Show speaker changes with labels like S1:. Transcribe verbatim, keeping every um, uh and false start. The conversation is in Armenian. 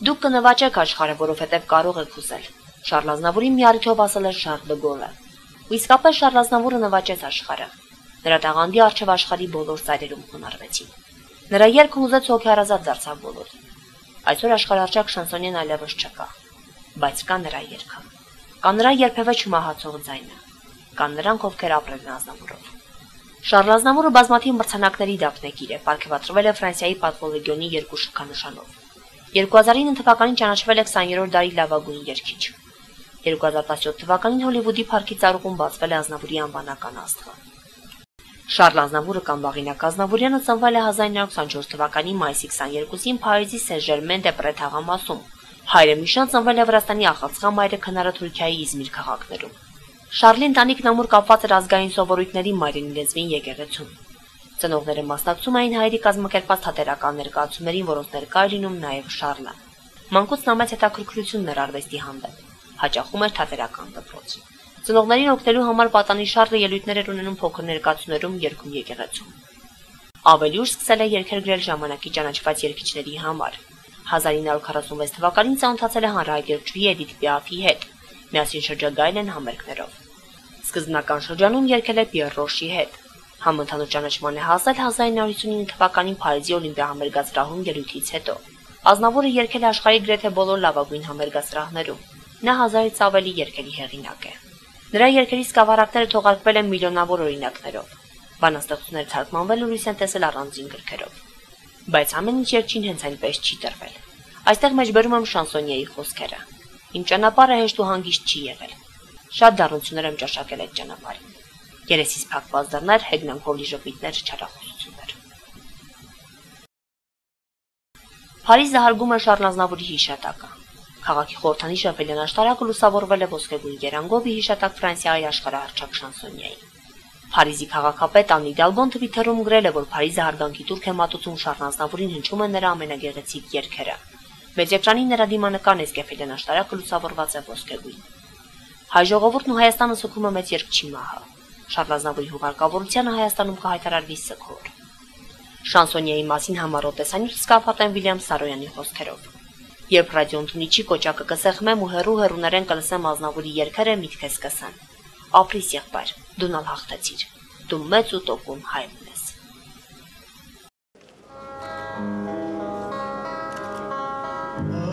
S1: Դուք կնվաճեք աշխարհը, որովհետև կարող եք ուզել։ Շարլ Ազնավուրի մի առիթով ասել էր Շարլ դը Գոլը։ Ու իսկապես Շարլ Ազնավուրը նվաճեց աշխարհը։ Նրա տաղանդի առջև աշխարհի բոլոր ծայրերում խոնարհվեցին։ Նրա երգը ուզեց հոգեարազատ դարձավ բոլորին։ Այսօր աշխարհարժակ շանսոնյեն այլևս չկա, բայց կա նրա երգը։ Կա նրա երբևէ չմահացող ձայնը։ Կան նրանք, ովքեր ապրել են Ազնավուրով։ Շարլ Ազնավուրը բազմաթիվ մրցանակների դափնեկիր է, պարգևատրվել է Ֆրանսիայի պատվոլեգիոնի երկու շքանշանով։ երկու հազար ինը թվականին ճանաչվել է քսաներորդ դարի լավագույն երգիչ։ երկու հազար տասնյոթ թվականին Հոլիվուդի փառքի ծառուղում բացվել է Ազնավուրի անվանական աստղը։ Շարլ Ազնավուրը կամ Վաղինակ Ազնավուրյանը ծնվել է հազար ինը հարյուր ութսանչորս թվականի մայիսի քսաներկուսին Փարիզի Սեն-Ժերմեն-դե-Պրե թաղամասում։ Հայրը Միշան ծնվել է Վրաստանի ախալցղամայրը Քնարը Թուրքիայի Իզմիր քաղաքներում։ Շարլի ընտանիքն ամուր կապված էր ազգային սովորույթների մայրենի լեզվին եկեղեցում։ Ծնողները մասնակցում էին հայերի կազմակերպած թատերական ներկայացումներին, որոնց ներկա էր լինում նաև Շարլը։ Մանկուց նա մեծ հետաքրքրություն էր արվեստի հանդեպ, հաճախում էր թատերական դպրոց։ Ծնողներին օգնելու համար պատանի Շարլը ելույթներ էր ունենում փոքր ներկայացումներում երգում եկեղեցում։ Ավելի ուշ սկսել է երգեր գրել ժամանակի ճանաչված երգիչների համար։ հազար ինը հարյուր քառասունվեց թվականին ծանոթացել է հանրահայտ երգչուհի Էդիթ Պիաֆի հետ, միասին շրջագայել են համերգներով։ Սկզբնական շրջանում երգել է Պիեր Ռոշի հետ։ Համընդհանուր ճանաչման է հասել հազար ինը հարյուր հիսունինը թվականին Փարիզի Օլիմպիա համերգասրահում ելույթից հետո։ Ազնավուրը երգել է աշխարհի գրեթե բոլոր լավագույն համերգասրահներում։ Նա հազարից ավելի երգերի հեղինակ է։ Նրա երգերի սկավառակները թողարկվել են միլիոնավոր օրինակներով։ Բանաստեղծությունները թարգմանվել ու լույս են տեսել առանձին գրքերով։ Բայց ամեն ինչ երջին հենց այնպես չի տրվել։ Այստեղ մեջբերում եմ շանսոնիեի խոսքերը։ Իմ ճանապարհը հեշտ ու հանգիստ չի եղել։ Շատ դառնություններ եմ ճաշակել այդ ճանապարհին։ Երեսից փակված դռներ, հեգնանքով ժպիտներ, չարախոսություններ։ Փարիզը հարգում է Շարլ Ազնավուրի հիշատակը։ Քաղաքի խորհրդանիշը Ֆելեն աշտարակը լուսավորվել է ոսկեգույն երանգով ի հիշատակ Ֆրանսիայի աշխարհահռչակ շանսոնիեի։ Փարիզի քաղաքապետ Անի Դալբոն Թվիթերում գրել է, որ Փարիզը հարգանքի տուրք է մատուցում Շարլ Ազնավուրին, հնչում են նրա ամենագեղեցիկ երգերը։ Մեծ էկրանին նրա դիմանական էսկե Ֆելեն աշտարակը լուսավորված է ոսկեգույն։ Հայ ժողովուրդն ու Հայաստանը սուքում է մեծ երգչի մահը։ Շարլ Ազնավուրի հուղարկավորությանը Հայաստանում կհայտարարվի սգոր։ Շանսոնիեի մասին համառոտ տեսանյութ սկավատեն Վիլյամ Սարոյանի խոսքերով։ Երբ ռադիոընդունիչի կոճակը կսեղմեմ ու հերու հերուներեն կլսեմ Ազնավուրի երգերը, միտքես կսեմ։ Ապրիս եղբայր, դու նալ հաղթեցիր։ Դու մեծ ու տոկուն հայ ես։
S2: Oh